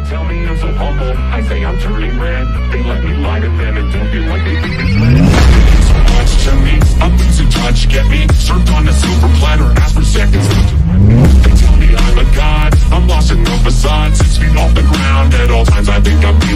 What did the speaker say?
tell me I'm so humble, I say I'm turning red. They let me lie to them and don't feel like they think it's red. So much to me, I'm losing touch, get me served on a silver platter, ask for seconds. They tell me I'm a god, I'm lost in the facade, 6 feet off the ground. At all times I think I'm